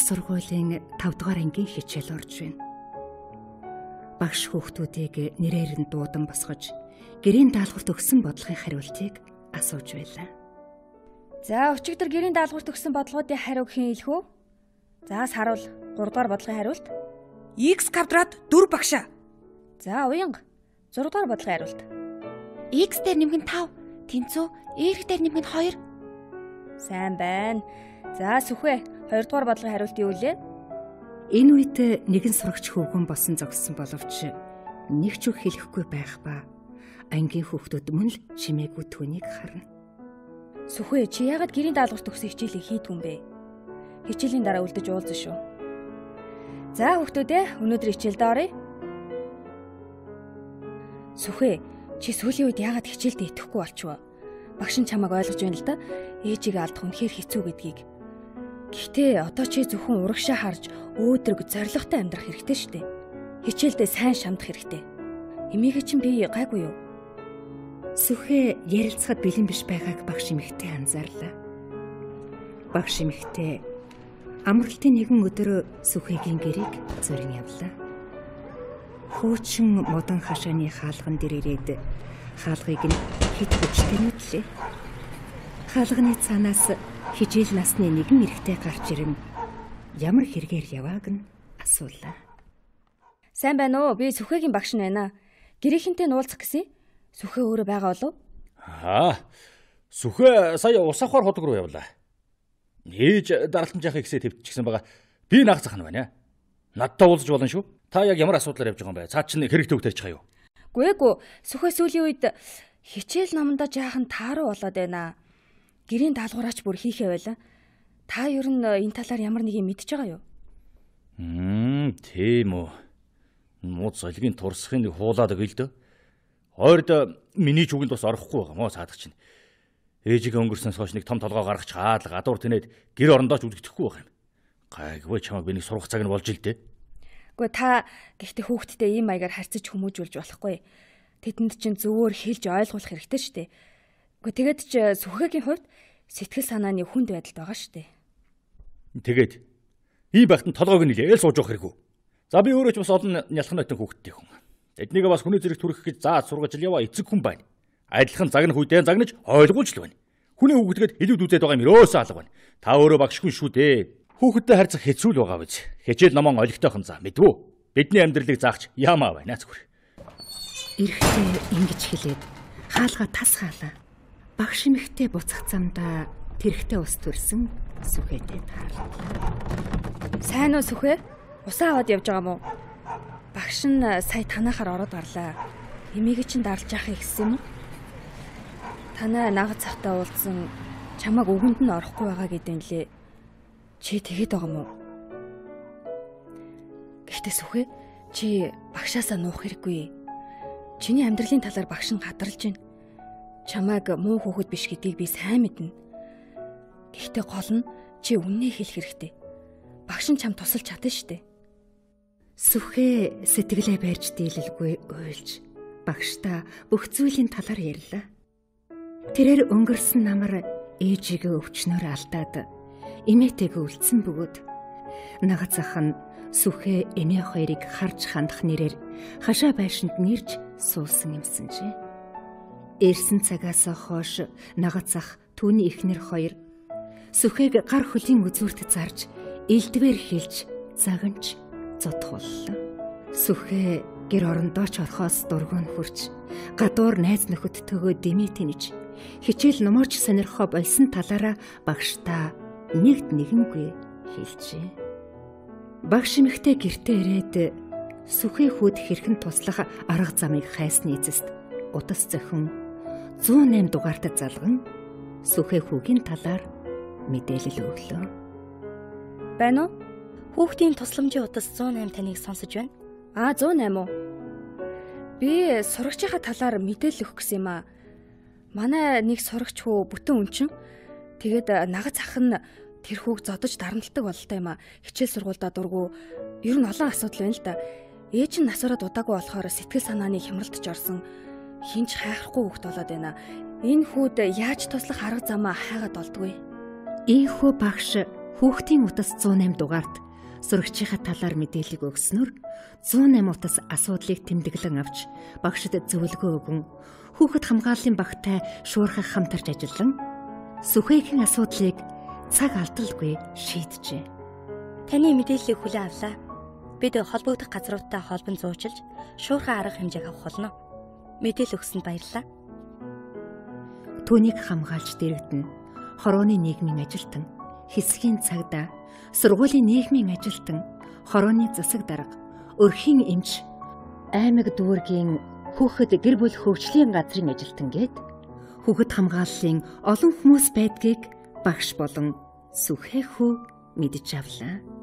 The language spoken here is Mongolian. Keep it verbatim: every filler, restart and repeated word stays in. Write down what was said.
сургуулийн тавд дугаар ангийн хичээл орж байна. Багш хүүхдүүдийг нэрээр нь дуудан босгож, гэрийн даалгаварт өгсөн бодлогын хариултыг асууж байлаа. За өчигдөр гэрийн даалгаварт өгсөн бодлогуудын хариу хэн хэлэх үү? За саруул гурав дугаар бодлогын хариулт. X квадрат дөрв багшаа. За уянга зураг дугаар бодлогын хариулт. X дээр нэмэх нь тавь, тэнцүү, Y дээр нэмэх нь хоёр. Сайн байна. За сүхвэ хоёр дугаар бодлогын хариулт юу вэ? Энэ үед нэгэн сурагч хөвгөн босон зогссон боловч нэг ч үг хэлэхгүй байх ба ангийн хүүхдүүд мөн л чимээгүй түүнийг харна. Сүхвэ чи яагаад гэрийн даалгаварт өгсөн хичээлийг хийдгүй юм бэ? Хичээлийн дараа үлдэж уулзсан шүү. За хүүхдүүдээ өнөөдөр хичээлд оръё. Сүхвэ чи сүүлийн үед яагаад хичээлдээ итгэхгүй болчихвоо? Багш нь чамайг ойлгож байна л да. Ээжийг алдах үнэхээр хэцүү гэдгийг. Гэхдээ одоо чи зөвхөн урагшаа харж өөдрөг зоригтой амьдрах хэрэгтэй шүү дээ. Хичээлдээ сайн шамдах хэрэгтэй. Эмээгээ чинь би гайгүй юу? Сүхэ ярилцахад бэлэн биш байгааг багш эмэгтэй анзаарлаа. Багш эмэгтэй амралтын нэгэн өдөр Сүхэгийн гэрийг зөрин явлаа. Хуучин модон хашааны хаалган дээр ирээд хаалгыг нь хит хүчтэй нүдлээ. Хаалганы цаанаас хижээл насны нэгэн эрэгтэй гарч ирэн ямар хэрэгээр явааг нь асуулаа. Сайн байна уу? Би Сүхэгийн багш нь байна. Гэрийнхэнтэй нуулзах гэсэн. Сүхэ өөрөө байгаа болов? Аа. Сүхэ сая усахаар ходог руу явлаа. Ээж даралтан жахыг хэсээ твчихсэн байгаа. Би наг захна байна. Надтай уулзаж болно шүү. Та яг ямар асуудлаар явж байгаа юм бэ? Цаа чинь хэрэг төвтэй ачгаа юу? Гүйгүй. Сүхэ сүүлийн үед хичээл намандаа жаахан тааруу болоод байна. Гэрийн даалгавраач бүр хийхээ байла. Та ер нь энэ талаар ямар нэг юм мэдчихэж байгаа юу? Хм, тийм үү. Мууд солигийн турсахын нэг хуулаад өгье л дөө. Ойрд миний чүгэнд бас орохгүй байгаа мó цаадах чинь. Ээжигээ өнгөрснөөс хойш нэг том толгой гаргаж чаад гадуур тэнээд гэр орондоо ч үлддэхгүй байгаа юм. Гайгүй чамайг би нэг сурах цаг нь болж ил дээ. Гэхдээ та гэхдээ хүүхдтэй ийм маягаар харьцаж хүмүүжүүлж болохгүй. Тэдэнд чинь зөвөр хэлж ойлгуулах хэрэгтэй шүү дээ. Гэхдээ тэгээд ч Сүхэгийн хувьд сэтгэл санааны хүнд байдалд байгаа шүү дээ. Тэгээд ийм байхад нь толгойг нь нэлээл сууж явах хэрэггүй. За би өөрөө ч бас олон нялхан нотын хүүхдтэй хүн. Эднийг бас хүний зэрэг түрэх гэж зааж сургаж яваа эцэг хүн байна. Адилхан загнах үедээ загнаж ойлгуулж л байна. Хүний хүүхдгээд илүүд үзээд байгаа юм өрөөсөө алга байна. Та өөрөө багш хүн шүү дээ. Хүүхэдтэй харьцах хэцүү л байгаа биз. Хичээл номон олигтойхон за мэдвүү. Бидний амьдралыг заахч яамаа байна зүгээр. Эрэхтэй ингэж хэлээд хаалга тас хаалаа. Багш эмэгтэй буцах замдаа тэрхтээ ус төрсөн Сүхэтэй таарлаа. Сайн уу Сүхэ? Усаа аваад явж байгаа мó? Багш нь сая танахаар ороод гарлаа. Эмээгээ чинь дарлаж яахыг хэлсэн юм уу? Танай нагад цахтаа уулзсан чамайг өгөнд нь орохгүй байгаа гэдэг нэлээ. Чи тэгээд байгаа мó? Гэхдээ Сүхэ чи багшаасаа нуух хэрэггүй. Чиний амьдралын талаар багш нь гадарлаж байна. Чамайг муу хүүхэд биш гэдгийг би сайн мэднэ. Гэхдээ гол нь чи үннээ хэлэх хэрэгтэй. Багш нь чам тусалж чадна шүү дээ. Сүхэ сэтгэлээ барьж дийлэлгүй уйлж багштай бүх зүйлийн талаар ярьлаа. Тэрээр өнгөрсөн намар ээжигээ өвчнөөр алдаад эмээтэйгээ үлдсэн бөгөөд нагад зах нь Сүхэ эмээ хоёрыг харж хандах нэрээр хашаа байшинд нэрж суусан юмсан чи. Эрсэн цагаас хойш нагад зах түүний эхнэр хоёр Сүхэг гар хөлийн үзүүрт зарж элдвэр хэлж загнаж зодхоллоо. Сүхэ гэр орондоо ч орхоос дургуун хурж гадуур найз нөхөдтэйгөө дэмий тэнэж хичээл номооч сонирхоо болсон талаараа багштай нэгд нэгэнгүй хэлжээ. Багш эмэгтэй гэртээ ирээд Сүхэ хүүд хэрхэн туслах арга замыг хайсны эцэст утас зохин зуун найман дугаарт залган Сүхэ хүүгийн талаар мэдээлэл өглөө. Байна уу? Хүүхдийн тусламжийн утас зуун найман таныг сонсож байна. Аа зуун найман уу? Би сурагчийнхаа талаар мэдээлэл өгөх гэсэн юм аа. Манай нэг сурагч хүү бүтэн өнчин. Тэгээд нагад зах нь тэр хүүг зодож дарамтлагдаг бололтой юм аа. Хичээл сургуульдаа дургу. Ер нь олон асуудал байна л да. Ээж нь насаараа дудаагүй болохоор сэтгэл санааны хямралтж орсон. Хинч хайхгүй хүүхд болоод байна. Энэ хүүд яаж туслах арга замаа хайгаад болдгүй. Ийхүү багш Хүүхдийн утас зуун наймд дугаард сурагчийнхаа талаар мэдээлэл өгснөөр зуун наймд утас асуудлыг тэмдэглэн авч багшид зөвлөгөө өгөн хүүхэд хамгааллын багтай шуурхах хамтарч ажиллан Сүхээгийн асуудлыг цаг алдалгүй шийджээ. Таны мэдээллийг хүлээн авлаа. Бид холбогдох газруудтай холбон зуучилж шуурхай арга хэмжээг авах болно. Мэдээлэл өгсөнд баярлалаа. Түүнийг хамгаалж дэрэгдэн хорооны нийгмийн ажилтан, хэсгийн цагдаа, сургуулийн нийгмийн ажилтан, хорооны засаг дарга, өрхийн эмч, аймаг дүүргийн хүүхэд гэр бүл хөгжлийн газрын ажилтан гээд хүүхэд хамгааллын олон хүмүүс байдгийг багш болон Сүхээ хүү мэдэж авлаа.